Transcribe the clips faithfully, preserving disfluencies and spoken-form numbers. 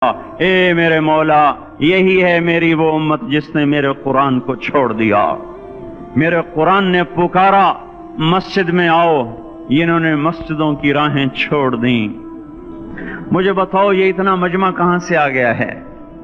ए मेरे मौला, यही है मेरी वो उम्मत जिसने मेरे कुरान को छोड़ दिया। मेरे कुरान ने पुकारा मस्जिद में आओ, इन्होंने मस्जिदों की राहें छोड़ दी। मुझे बताओ ये इतना मजमा कहां से आ गया है?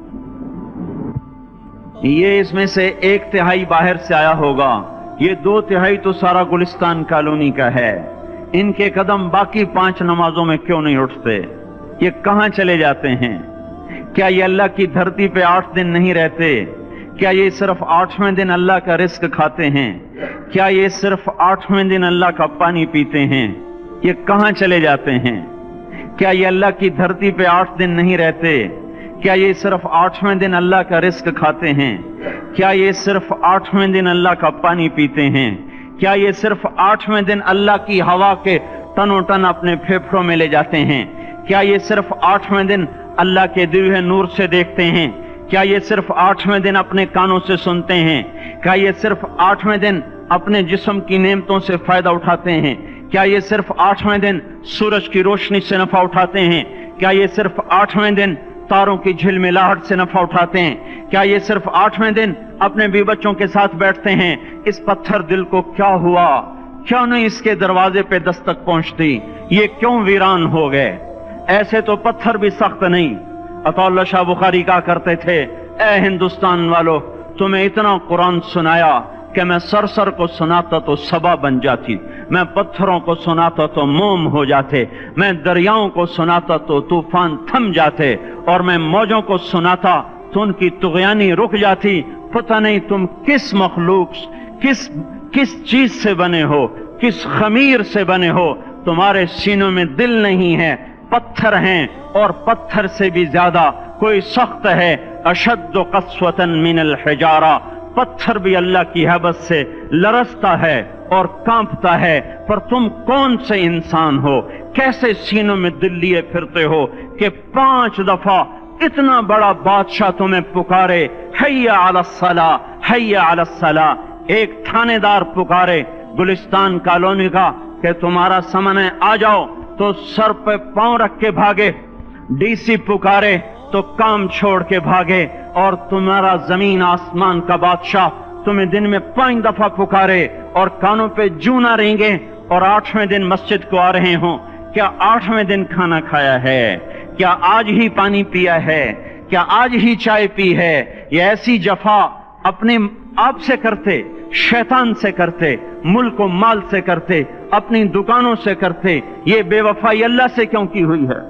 ये इसमें से एक तिहाई बाहर से आया होगा, ये दो तिहाई तो सारा गुलिस्तान कॉलोनी का है। इनके कदम बाकी पांच नमाजों में क्यों नहीं उठते? ये कहां चले जाते हैं? क्या ये अल्लाह की धरती पे आठ दिन नहीं रहते? क्या ये सिर्फ आठवें दिन अल्लाह का रिस्क खाते हैं? क्या ये सिर्फ आठवें दिन अल्लाह का पानी पीते हैं? ये कहां चले जाते हैं? क्या ये अल्लाह की धरती पे आठ दिन नहीं रहते? क्या ये सिर्फ आठवें दिन अल्लाह का रिस्क खाते हैं? क्या ये सिर्फ आठवें दिन अल्लाह का पानी पीते हैं? क्या ये सिर्फ आठवें दिन अल्लाह की हवा के तनोतन अपने फेफड़ों में ले जाते हैं? क्या ये सिर्फ आठवें दिन अल्लाह के दिए हुए नूर से देखते हैं? क्या ये सिर्फ आठवें दिन अपने कानों से सुनते हैं? क्या ये सिर्फ आठवें दिन अपने जिस्म की नेमतों से फायदा उठाते हैं? क्या ये सिर्फ आठवें दिन सूरज की रोशनी से नफा उठाते हैं? क्या ये सिर्फ आठवें दिन तारों की झिलमिलाहट से नफा उठाते हैं? क्या ये सिर्फ आठवें दिन अपने भी बच्चों के साथ बैठते हैं? इस पत्थर दिल को क्या हुआ? क्यों नहीं इसके दरवाजे पे दस्तक पहुंचती? ये क्यों वीरान हो गए? ऐसे तो पत्थर भी सख्त नहीं। अताउल्लाह शाह बुखारी कहा करते थे, ए हिंदुस्तान वालों, तुम्हें इतना कुरान सुनाया कि मैं सरसर को सुनाता तो सबा बन जाती, मैं पत्थरों को सुनाता तो मोम हो जाते, मैं दरियाओं को सुनाता तो तूफान थम जाते, और मैं मौजों को सुनाता तो उनकी तुगयानी रुक जाती। पता नहीं तुम किस मखलूक, किस किस चीज से बने हो, किस खमीर से बने हो। तुम्हारे सीनों में दिल नहीं है, पत्थर हैं, और पत्थर से भी ज्यादा कोई सख्त है। अशद्दु क़स्वतन मिनल हिजारा, पत्थर भी अल्लाह की हैबत से लरसता है और कांपता है। पर तुम कौन से इंसान हो, कैसे सीनों में दिल लिए फिरते हो कि पांच दफा इतना बड़ा बादशाह तुम्हें पुकारे, हैया अलस्सला, हैया अलस्सला। एक थानेदार पुकारे गुलिस्तान कॉलोनी का कि तुम्हारा समय आ जाओ, तो सर पे पांव रख के भागे। डीसी पुकारे तो काम छोड़ के भागे, और तुम्हारा जमीन आसमान का बादशाह तुम्हें दिन में पांच दफा पुकारे और कानों पे जूं ना रेंगे, और आठवें दिन मस्जिद को आ रहे हो। क्या आठवें दिन खाना खाया है? क्या आज ही पानी पिया है? क्या आज ही चाय पी है? ये ऐसी जफा अपने आप से करते, शैतान से करते, मुल्क को माल से करते, अपनी दुकानों से करते। ये बेवफाई अल्लाह से क्यों की हुई है?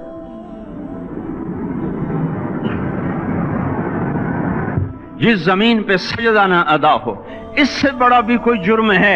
जिस जमीन पे सजदा ना अदा हो, इससे बड़ा भी कोई जुर्म है?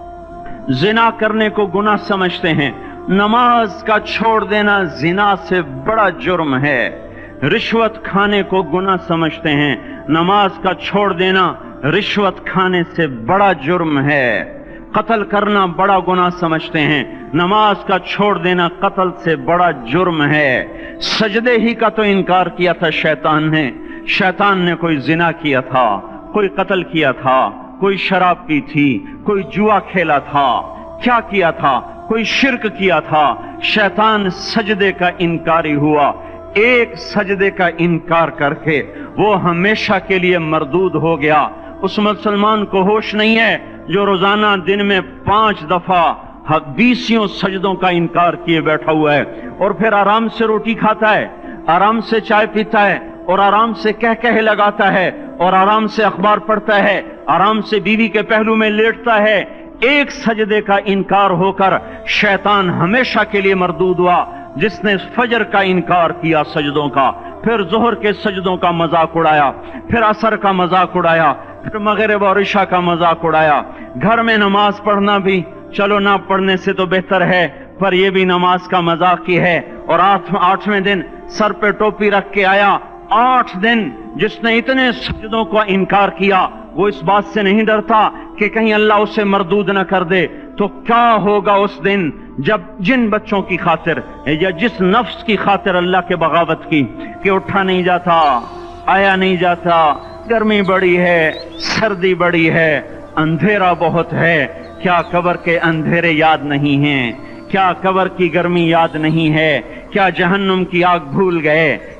जिना करने को गुनाह समझते हैं, नमाज का छोड़ देना जिना से बड़ा जुर्म है। रिश्वत खाने को गुनाह समझते हैं, नमाज का छोड़ देना रिश्वत खाने से बड़ा जुर्म है। कत्ल करना बड़ा गुनाह समझते हैं, नमाज का छोड़ देना कत्ल से बड़ा जुर्म है। सजदे ही का तो इनकार किया था शैतान ने। शैतान ने कोई जिना किया था, कोई कत्ल किया था, कोई शराब पी थी, कोई जुआ खेला था, क्या किया था? कोई शिर्क किया था। शैतान सजदे का इनकारी हुआ। एक सजदे का इनकार करके वो हमेशा के लिए मरदूद हो गया। उस मुसलमान को होश नहीं है जो रोजाना दिन में पांच दफा बीसियों सजदों का इनकार किए बैठा हुआ है, और फिर आराम से रोटी खाता है, आराम से चाय पीता है, और आराम से कह कह लगाता है, और आराम से अखबार पढ़ता है, आराम से बीवी के पहलू में लेटता है। एक सजदे का इनकार होकर शैतान हमेशा के लिए मरदूद हुआ। जिसने फजर का इनकार किया सजदों का, फिर जोहर के सजदों का मजाक उड़ाया, फिर असर का मजाक उड़ाया, फिर मगरिब और इशा का मजाक उड़ाया। घर में नमाज पढ़ना भी चलो ना पढ़ने से तो बेहतर है, पर यह भी नमाज का मजाक ही है। और आठ आठवें दिन सर पे टोपी रख के आया। आठ दिन जिसने इतने सजदों का इनकार किया, वो इस बात से नहीं डरता कि कहीं अल्लाह उसे मरदूद न कर दे। तो क्या होगा उस दिन जब जिन बच्चों की खातिर या जिस नफ्स की खातिर अल्लाह के बगावत की कि उठा नहीं जाता, आया नहीं जाता, गर्मी बड़ी है, सर्दी बड़ी है, अंधेरा बहुत है। क्या कब्र के अंधेरे याद नहीं हैं? क्या कब्र की गर्मी याद नहीं है? क्या जहन्नुम की आग भूल गए?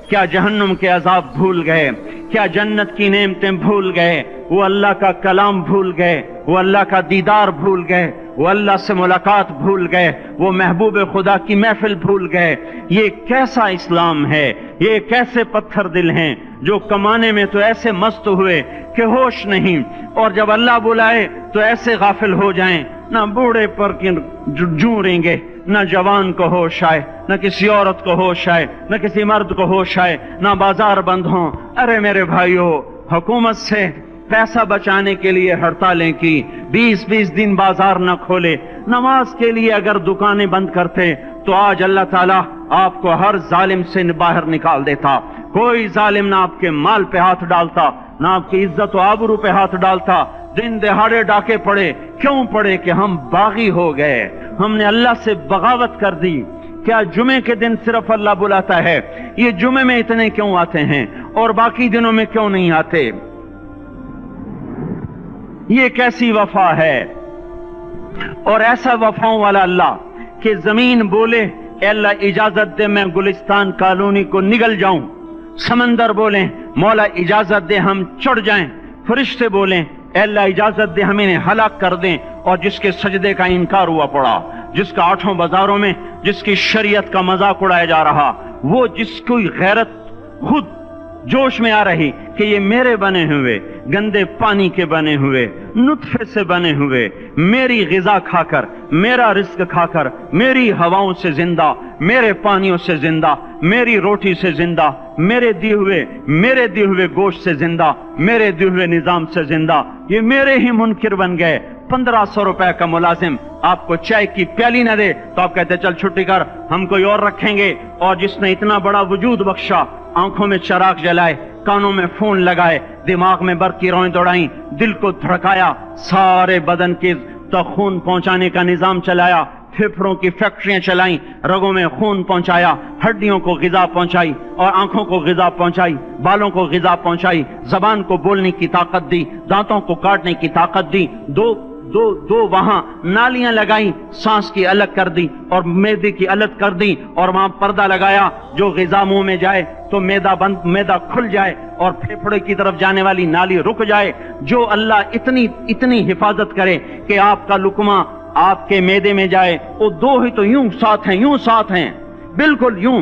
کیا جہنم کے عذاب بھول گئے؟ کیا جنت کی نعمتیں بھول گئے؟ وہ اللہ کا کلام بھول گئے؟ وہ اللہ کا دیدار بھول گئے؟ وہ اللہ سے ملاقات بھول گئے؟ وہ محبوب خدا کی محفل بھول گئے؟ یہ کیسا اسلام ہے؟ یہ کیسے پتھر دل ہیں جو کمانے میں تو ایسے مست ہوئے کہ ہوش نہیں، اور جب اللہ بلائے تو ایسے غافل ہو جائیں، نہ بوڑھے پر جوڑیں گے، نہ جوان کو ہوش آئے، نہ کسی عورت کو ہوش آئے، نہ کسی مرد کو ہوش آئے، نہ بازار بند ہوں۔ ارے میرے بھائیو، حکومت سے پیسہ بچانے کے لیے ہڑتالیں کی، بیس بیس دن بازار نہ کھولے، نماز کے لیے اگر دکانیں بند کرتے تو آج اللہ تعالیٰ آپ کو ہر ظالم سے باہر نکال دیتا۔ کوئی ظالم نہ آپ کے مال پہ ہاتھ ڈالتا، نہ آپ کی عزت و آبرو پہ ہاتھ ڈالتا۔ دن دہاڑے ڈاکے پڑے، کیوں پڑے؟ کہ ہم باغی ہو گئے، ہم نے اللہ سے بغاوت کر دی۔ کیا جمعے کے دن صرف اللہ بلاتا ہے؟ یہ جمعے میں اتنے کیوں آتے ہیں اور باقی دنوں میں کیوں نہیں آتے؟ یہ کیسی وفا ہے؟ اور ایسا وفاؤں والا اللہ کہ زمین بولے اے اللہ اجازت دے میں گلستان کالونی کو نگل جاؤں، سمندر بولیں مولا اجازت دے ہم چڑھ جائیں، فرشتے بولیں اے اللہ اجازت دے ہم انہیں ہلاک کر دیں، اور جس کے سجدے کا انکار ہوا پڑا، جس کا آٹھوں بازاروں میں جس کی شریعت کا مذاق اڑایا جا رہا، وہ جس کوئی غیرت خود جوش میں آ رہی کہ یہ میرے بنے ہوئے گندے پانی کے بنے ہوئے نطفے سے بنے ہوئے میری غذا کھا کر، میرا رزق کھا کر، میری ہواؤں سے زندہ، میرے پانیوں سے زندہ، میری روٹی سے زندہ، میرے دیے ہوئے میرے دیے ہوئے گوشت سے زندہ، میرے دیے ہوئے نظام سے زندہ، یہ میرے ہی منکر بن گئے۔ پندرہ سو روپے کا ملازم آپ کو چائے کی پیالی نہ دے تو آپ کہتے چل چھٹی کر، ہم کوئی اور رکھیں گے۔ اور جس نے اتنا بڑا وجود بخشا، آنکھوں میں چراغ جلائے، کانوں میں فون لگائے، دماغ میں برق کی روئیں دوڑائیں، دل کو دھڑکایا، سارے بدن کے تک خون پہنچانے کا نظام چلایا، پھیپھڑوں کی فیکٹریاں چلائیں، رگوں میں خون پہنچایا، ہڈیوں کو غذا پہنچائی اور آنکھوں کو غذا پہنچائی، بالوں کو غذا پہنچائی، زبان کو بولنے کی طاقت دی، دانتوں کو کاٹنے کی طاقت دی، دو دو دو وہاں نالیاں لگائیں، سانس کی الگ کر دی اور معدے کی الگ کر دی، اور وہاں پردہ لگایا، جو غذا منہ میں جائے تو میدا بند میدا کھل جائے اور پھیپھڑے کی طرف جانے والی نالی رک جائے۔ جو اللہ اتنی اتنی حفاظت کرے کہ آپ کا لقمہ آپ کے میدے میں جائے، وہ دو ہی تو یوں ساتھ ہیں، یوں ساتھ ہیں، بالکل یوں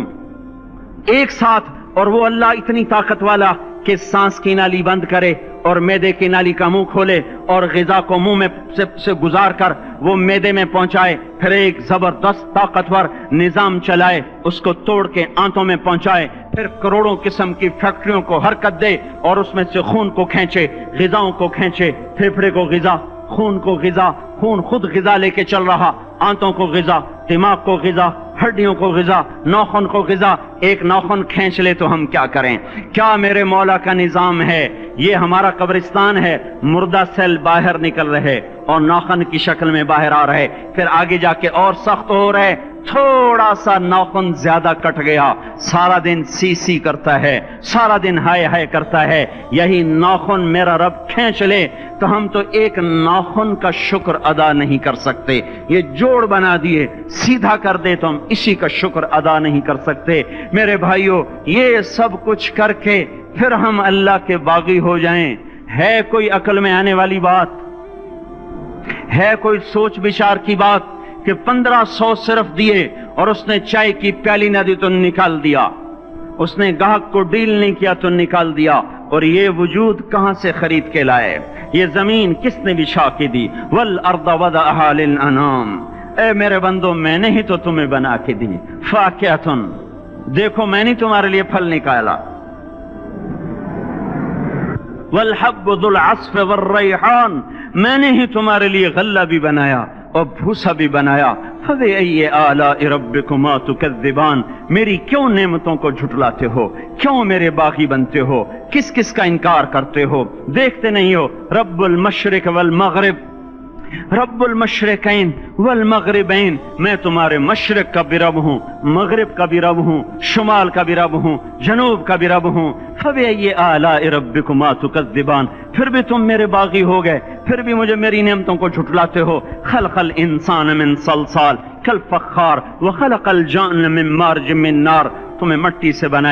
ایک ساتھ، اور وہ اللہ اتنی طاقت والا کہ سانس کی نالی بند کرے اور میدے کی نالی کا منہ کھولے اور غذا کو منہ میں سے, سے گزار کر وہ میدے میں پہنچائے، پھر ایک زبردست طاقتور نظام چلائے، اس کو توڑ کے آنتوں میں پہنچائے، پھر کروڑوں قسم کی فیکٹریوں کو حرکت دے اور اس میں سے خون کو کھینچے، غذاؤں کو کھینچے، پھیپھڑے کو غذا، خون کو غذا، خون خود غذا لے کے چل رہا، آنتوں کو غذا، دماغ کو غذا، ہڈیوں کو غذا، ناخن کو غذا۔ ایک ناخن کھینچ لے تو ہم کیا کریں؟ کیا میرے مولا کا نظام ہے؟ یہ ہمارا قبرستان ہے، مردہ سیل باہر نکل رہے اور ناخن کی شکل میں باہر آ رہے، پھر آگے جا کے اور سخت ہو رہے، تھوڑا سا ناخن زیادہ کٹ گیا، سارا دن سی سی کرتا ہے، سارا دن ہائے ہائے کرتا ہے، یہی ناخن میرا رب کھینچ لے تو ہم تو ایک ناخن کا شکر ادا نہیں کر سکتے۔ یہ جوڑ بنا دیے، سیدھا کر دے تو ہم اسی کا شکر ادا نہیں کر سکتے۔ میرے بھائیو، یہ سب کچھ کر کے پھر ہم اللہ کے باغی ہو جائیں، ہے کوئی عقل میں آنے والی بات؟ ہے کوئی سوچ بچار کی بات کہ پندرہ سو صرف دیے اور اس نے چائے کی پیالی نہ دی تو نکال دیا، اس نے گاہک کو ڈیل نہیں کیا تو نکال دیا؟ اور یہ وجود کہاں سے خرید کے لائے؟ یہ زمین کس نے بچھا کے دی؟ والارض وضعها للانام، اے میرے بندو میں نے ہی تو تمہیں بنا کے دی۔ فاکہۃ، دیکھو میں نے تمہارے لیے پھل نکالا، والحب ذو العصف والریحان، میں نے ہی تمہارے لیے غلہ بھی بنایا اور بھوسا بھی بنایا۔ فَبِأَيِّ آلَاءِ رَبِّكُمَا تُكَذِّبَانِ، میری کیوں نعمتوں کو جھٹلاتے ہو؟ کیوں میرے باغی بنتے ہو؟ کس کس کا انکار کرتے ہو؟ دیکھتے نہیں ہو رب المشرق والمغرب، رب المشرقین والمغربین، میں تمہارے مشرق کا بھی رب ہوں، مغرب کا بھی رب ہوں، شمال کا بھی رب ہوں، جنوب کا بھی رب ہوں۔ فَبِأَيِّ آلَاءِ رَبِّكُمَا تُكَذِّبَانِ، پھر بھی تم میرے باغی ہو گئے، پھر بھی مجھے میری نعمتوں کو جھٹلاتے ہو۔ خلق الانسان من صلصال کالفخار وخلق الجان من مارج من نار، تمہیں مٹی سے بنایا،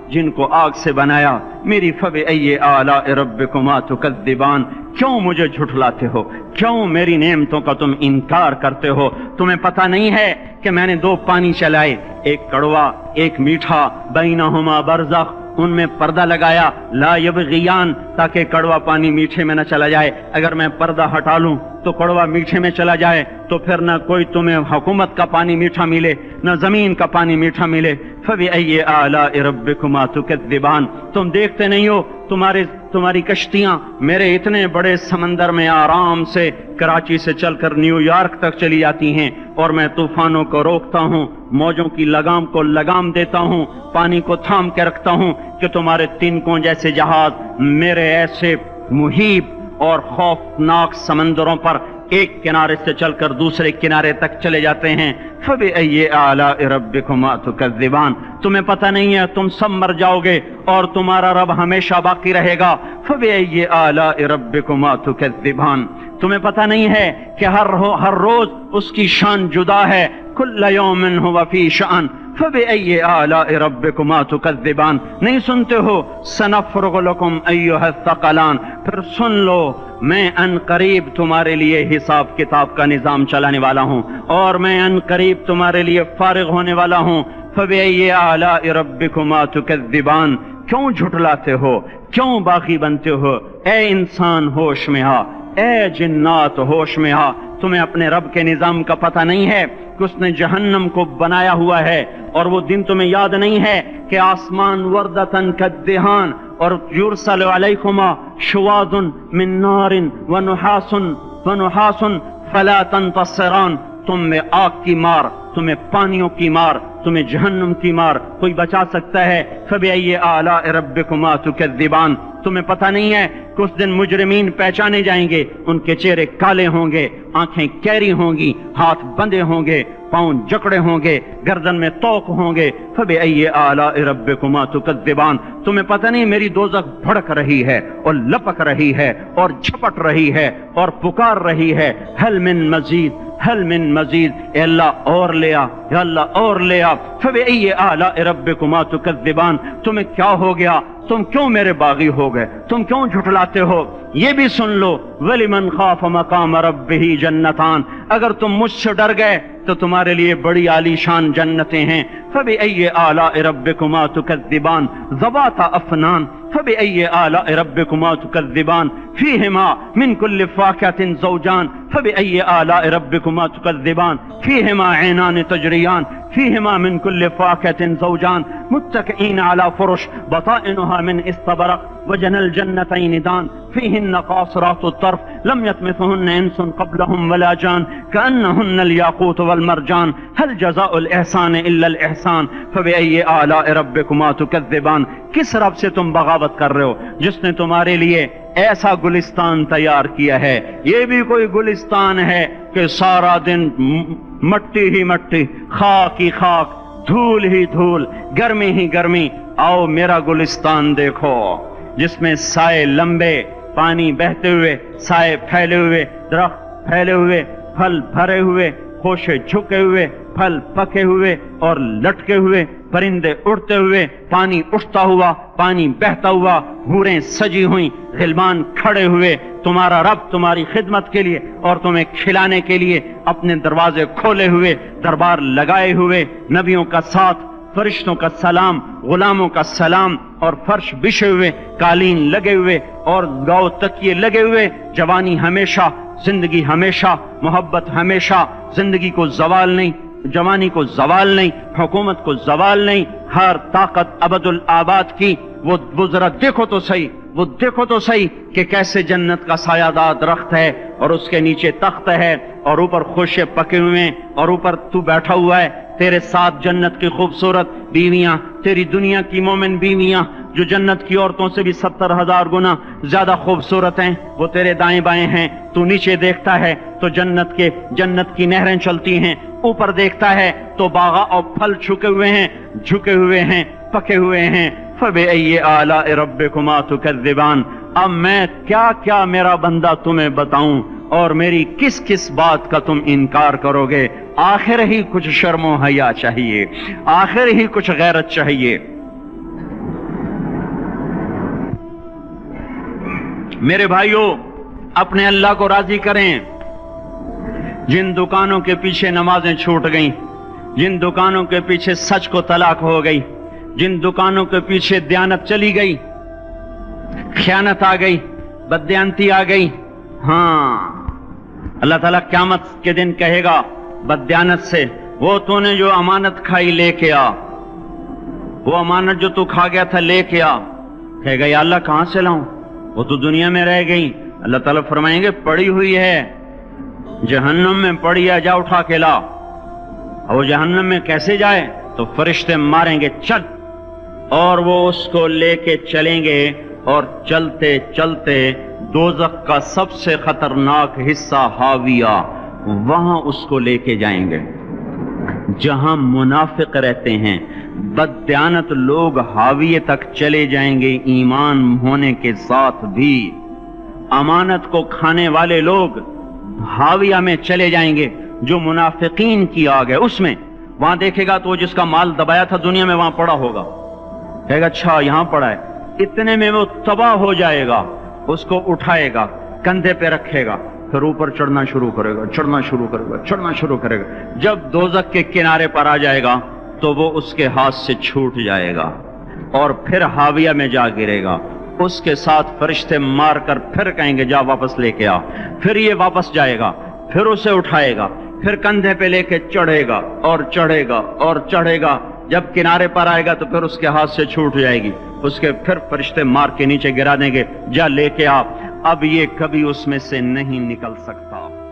जिनको आग से बनाया। मेरी फबिअय्यि आलाइ रब्बिकुमा तुकज़्ज़िबान, क्यों मुझे झुठलाते हो, क्यों मेरी नेमतों का तुम इनकार करते हो? तुम्हें पता नहीं है कि मैंने दो पानी चलाए, एक कड़वा एक मीठा, बैनहुमा बरज़ख, उनमें पर्दा लगाया, ला यबग़ियान, ताकि कड़वा पानी मीठे में न चला जाए। अगर मैं पर्दा हटा लूं तो कड़वा मीठे में चला जाए तो फिर न कोई तुम्हें हुकूमत का पानी मीठा मिले, न जमीन का पानी मीठा मिले। फबिअय्यि आलाइ रब्बिकुमा तुकज़्ज़िबान, तुम देखते नहीं हो तुम्हारे तुम्हारी कश्तियां मेरे इतने बड़े समंदर में आराम से कराची से चलकर न्यूयॉर्क तक चली जाती हैं, और मैं तूफानों को रोकता हूं, मौजों की लगाम को लगाम देता हूं, पानी को थाम के रखता हूं कि तुम्हारे तिनकों जैसे जहाज मेरे ऐसे मुहीब और खौफनाक समंदरों पर एक किनारे से चलकर दूसरे किनारे तक चले जाते हैं। फबिअय्यि आलाइ रब्बिकुमा तुकज़्ज़िबान, तुम्हें पता नहीं है तुम सब मर जाओगे और तुम्हारा रब हमेशा बाकी रहेगा। फबिअय्यि आलाइ रब्बिकुमा तुकज़्ज़िबान, तुम्हें पता नहीं है कि हर रो, हर रोज उसकी शान जुदा है। कुल्ल यौमिन हुवा फी शान फबिअय्यि आलाइ रब्बिकुमा तुकज़्ज़िबान, नहीं सुनते हो? सनफ़्रुग़ु लकुम अय्युहस्सक़लान, फिर सुन लो मैं अन करीब तुम्हारे लिए हिसाब किताब का निजाम चलाने वाला हूँ, और मैं अन करीब तुम्हारे लिए फारिग होने वाला हूँ। फबिअय्यि आलाइ रब्बिकुमा तुकज़्ज़िबान, क्यों झुठलाते हो, क्यों बागी बनते हो? ए इंसान होश में आ, ए जिन्नात होश में आ, तुम्हें अपने रब के निजाम का पता नहीं है कि उसने जहन्नम को बनाया हुआ है, और वो दिन तुम्हें याद नहीं है कि आसमान वर्दतन कद्दिहान और युरसलु अलैकुमा शुवादुन मिन नारिन व नुहासुन व नुहासुन फला तंतसिरान, तुम में आग की मार, तुम्हें पानियों की मार, तुम्हें जहन्नम की मार कोई बचा सकता है? फबिअय्यि आलाइ रब्बिकुमा तुकज़्ज़िबान, तुम्हें पता नहीं है कि उस दिन मुजरिमीन पहचाने जाएंगे, उनके चेहरे काले होंगे, आंखें कैरी होंगी, हाथ बंधे होंगे, पांव जकड़े होंगे, गर्दन में तोक होंगे। फबिअय्यि आलाइ रब्बिकुमा तुकज़्ज़िबान, तुम्हें पता नहीं मेरी दोज़ख भड़क रही है और लपक रही है और झपट रही है और पुकार रही है, हल मिन मजीद, हल मिन मजीद, ए अल्लाह और ले आ, या अल्लाह और ले आ। फबिअय्यि आलाइ रब्बिकुमा तुकज़्ज़िबान, तुम्हें क्या हो गया, तुम क्यों मेरे बागी हो गए, तुम क्यों झुठलाते हो? ये भी सुन लो, वलिमन खाफ मकाम रब्बिही जन्नतान, अगर तुम मुझसे डर गए तो तुम्हारे लिए बड़ी आलीशान जन्नतें हैं। फबिअय्यि आलाइ रब्बिकुमा तुकज़्ज़िबान ज़वाता अफ़नान फबिअय्यि आलाइ रब्बिकुमा तुकज़्ज़िबान फ़ीहिमा मिन कुल्लि फ़ाकिहतिन ज़ौजान फबिअय्यि आलाइ रब्बिकुमा तुकज़्ज़िबान फ़ीहिमा ऐनान तजरियान फ़ीहिमा मिन कुल्लि फ़ाकिहतिन ज़ौजान मुत्तकिईन अला फ़ुरुश बताइनुहा मिन इस्तबरक़ वजनल जन्नतैन दान फ़ीहिन्न क़ासिरातु तर्फ़ लम यत्मिथुहुन्न इंसुन क़ब्लहुम वला जान कअन्नहुन्नल याक़ूत वल मरजान हल जज़ाउल इहसान इल्लल इहसान फबिअय्यि आलाइ रब्बिकुमा तुकज़्ज़िबान। किस रब से तुम बगावत कर रहे हो जिसने तुम्हारे लिए ऐसा गुलिस्तान तैयार किया है? ये भी कोई गुलिस्तान है कि सारा दिन मट्टी ही मट्टी, खाक ही खाक, धूल ही धूल, गर्मी ही गर्मी। आओ मेरा गुलिस्तान देखो जिसमें साए लंबे, पानी बहते हुए, साए फैले हुए, दरख्त फैले हुए, फल भरे हुए, खोशे झुके हुए, फल पके हुए और लटके हुए, परिंदे उड़ते हुए, पानी उठता हुआ, पानी बहता हुआ, हूरें सजी हुई, गिलमान खड़े हुए, तुम्हारा रब तुम्हारी खिदमत के लिए और तुम्हें खिलाने के लिए अपने दरवाजे खोले हुए, दरबार लगाए हुए, नबियों का साथ, फरिश्तों का सलाम, गुलामों का सलाम, और फर्श बिछे हुए, कालीन लगे हुए और गाँव तकिए लगे हुए, जवानी हमेशा, जिंदगी हमेशा, मोहब्बत हमेशा, जिंदगी को जवाल नहीं, जवानी को जवाल नहीं, हुकूमत को जवाल नहीं, हर ताकत अबदुल आबाद की। वो वो जरा देखो तो सही, वो देखो तो सही कि कैसे जन्नत का सायादार दरख्त है और उसके नीचे तख्त है और ऊपर खुशे पके हुए हैं और ऊपर तू बैठा हुआ है, तेरे साथ जन्नत की खूबसूरत बीवियां, तेरी दुनिया की मोमिन बीवियां जो जन्नत की औरतों से भी सत्तर हजार गुना ज्यादा खूबसूरत हैं, वो तेरे दाएं बाएं हैं। तू नीचे देखता है तो जन्नत के जन्नत की नहरें चलती हैं, ऊपर देखता है तो बागा और फल झुके हुए हैं, झुके हुए हैं, पके हुए हैं। फबिअय्यि आलाइ रब्बिकुमा तुकज़्ज़िबान। अब मैं क्या क्या मेरा बंदा तुम्हें बताऊं और मेरी किस किस बात का तुम इनकार करोगे? आखिर ही कुछ शर्मो हया चाहिए, आखिर ही कुछ गैरत चाहिए। میرے بھائیوں، اپنے اللہ کو راضی کریں۔ جن دکانوں کے پیچھے نمازیں چھوٹ گئیں، جن دکانوں کے پیچھے سچ کو طلاق ہو گئی، جن دکانوں کے پیچھے دیانت چلی گئی، خیانت آ گئی، بددیانتی آ گئی، ہاں اللہ تعالیٰ قیامت کے دن کہے گا بددیانت سے، وہ تو نے جو امانت کھائی لے کے آ، وہ امانت جو تو کھا گیا تھا لے کے آ۔ کہے گا یا اللہ کہاں سے لاؤں، وہ تو دنیا میں رہ گئی۔ اللہ تعالیٰ فرمائیں گے پڑی ہوئی ہے جہنم میں، پڑی ہے، جا اٹھا کے لا۔ اور وہ جہنم میں کیسے جائے؟ تو فرشتے ماریں گے چل، اور وہ اس کو لے کے چلیں گے، اور چلتے چلتے دوزخ کا سب سے خطرناک حصہ حاویہ، وہاں اس کو لے کے جائیں گے جہاں منافق رہتے ہیں۔ بددیانت لوگ حاویہ تک چلے جائیں گے ایمان ہونے کے ساتھ بھی، امانت کو کھانے والے لوگ حاویہ میں چلے جائیں گے جو منافقین کی آگ ہے اس میں۔ وہاں دیکھے گا تو وہ جس کا مال دبایا تھا دنیا میں وہاں پڑا ہوگا، کہے گا اچھا یہاں پڑا ہے، اتنے میں وہ تباہ ہو جائے گا، اس کو اٹھائے گا، کندھے پہ رکھے گا، پھر اوپر چڑھنا شروع کرے گا، چڑھنا شروع کرے گا، چڑھنا شروع کرے گا۔ جب دوزخ کے کنارے پر آ جائے گا تو وہ اس کے ہاتھ سے چھوٹ جائے گا اور پھر حاویہ میں جا گرے گا۔ اس کے ساتھ فرشتے مار کر پھر کہیں گے جا واپس لے کے آ، پھر یہ واپس جائے گا، پھر اسے اٹھائے گا، پھر کندھے پہ لے کے چڑھے گا اور چڑھے گا اور چڑھے گا۔ جب کنارے پر آئے گا تو پھر اس کے ہاتھ سے چھوٹ جائے گی، اس کے پھر فرشتے مار کے نیچے گرا دیں گے، جا لے کے آ، اب یہ کبھی اس میں سے نہیں نکل سکتا۔